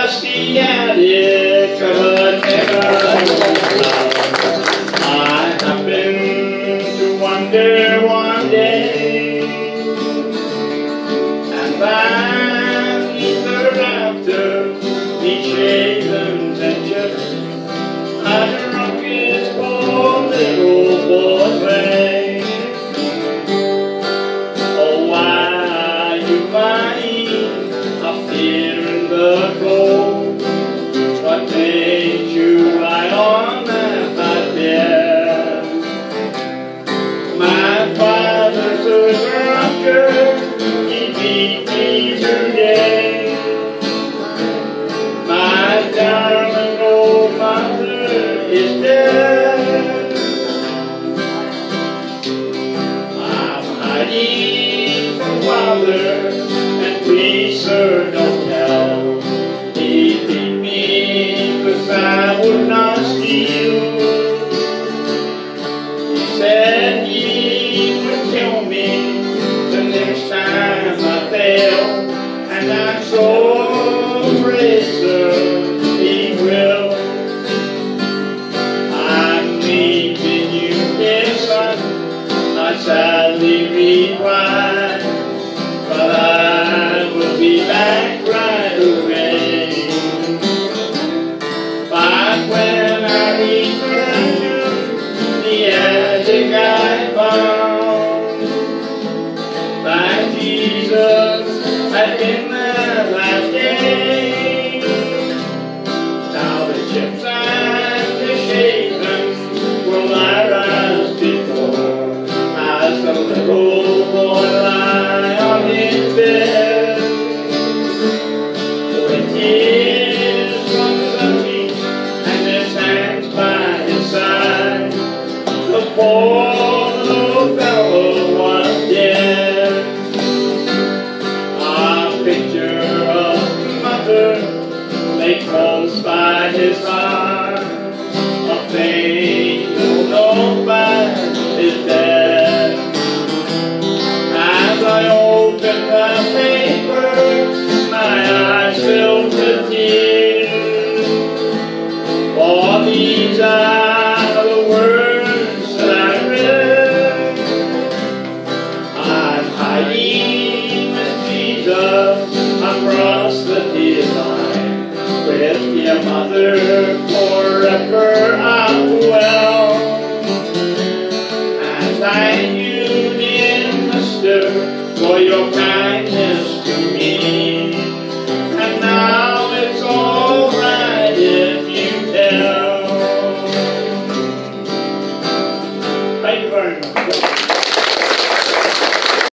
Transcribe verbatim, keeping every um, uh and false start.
dusty attic of a neighborhood. I happened to wonder one day, and found the rafters, neat shavens and chips, I drunk his poor little boy's way. Oh, why you find a fear in the cold? What made you lie on that hot bed? My father's a drunkard, he beat me today. My darling old mother is dead. I'm hiding from father, and please sir don't tell. He beat me 'cause I would not steal. He said he would kill me the next time I fail, and I'm so afraid, sir, he will. I'm leaving you here, son, I sadly replied, but I will be back right away. But when I returned to the attic I found that Jesus had been there that day. Now the chips and the shavings will lie as before, as the little boy lie on his bed, with tears from the cheeks and his hands by his side. The poor little fellow was dead. A picture of mother lay close by his heart, a faithful note by his bed. As I opened the paper, my eyes filled with tears, for these are the words that I read. I'm hiding with Jesus across the divide, with your mother forever I'm well. And thank you, dear mister, for your kindness to me. And now it's all right if you tell. Thank you very much.